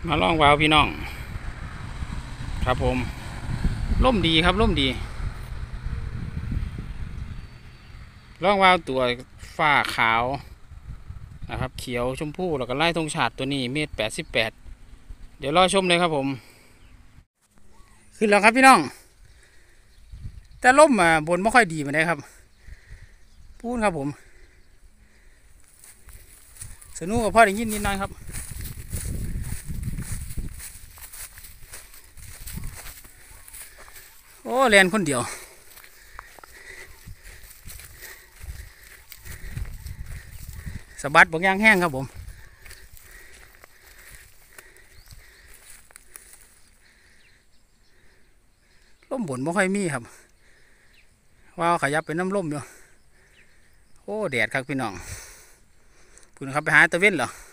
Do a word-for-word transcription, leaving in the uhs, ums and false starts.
มาลองวาวพี่น้องครับผมร่มดีครับร่มดีลองวาวตัวฝ้าขาวนะครับเขียวชมพูแล้วก็ไล่ธงชาติตัวนี้เมตรแปดสิบแปดเดี๋ยวรอชมเลยครับผมขึ้นแล้วครับพี่น้องแต่ร่มอ่ะบนไม่ค่อยดีเหมือนกันครับพูดครับผมสนุกกับพ่อได้ยินนิดหน่อยครับโอ้เรียนคนเดียวสะบัดบางอย่างแห้งครับผมร่มบนไม่ค่อยมีครับว้าวขยับเป็นน้ำร่มอยู่โอ้แดดครับพี่น้องคุณครับไปหาตะเวนเหรอ